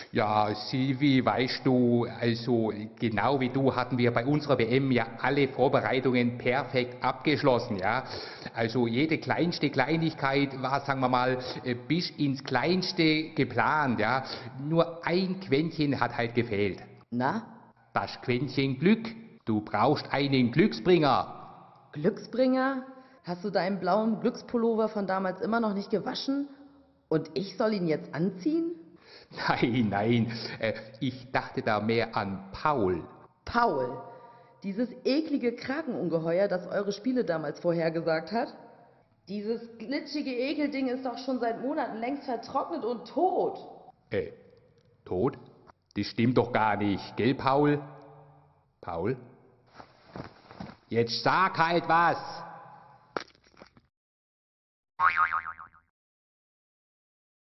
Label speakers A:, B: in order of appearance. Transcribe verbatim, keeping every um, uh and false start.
A: Ja, Silvi, weißt du, also genau wie du hatten wir bei unserer W M ja alle Vorbereitungen perfekt abgeschlossen, ja. Also jede kleinste Kleinigkeit war, sagen wir mal, äh, bis ins Kleinste geplant, ja. Nur ein Quäntchen hat halt gefehlt.
B: Na,
A: Das Quäntchen Glück. Du brauchst einen Glücksbringer.
B: Glücksbringer? Hast du deinen blauen Glückspullover von damals immer noch nicht gewaschen? Und ich soll ihn jetzt anziehen?
A: Nein, nein, äh, ich dachte da mehr an Paul.
B: Paul, dieses eklige Krakenungeheuer, das eure Spiele damals vorhergesagt hat? Dieses glitschige Ekelding ist doch schon seit Monaten längst vertrocknet und tot.
A: Äh, tot? Das stimmt doch gar nicht, gell, Paul? Paul? Jetzt sag halt was!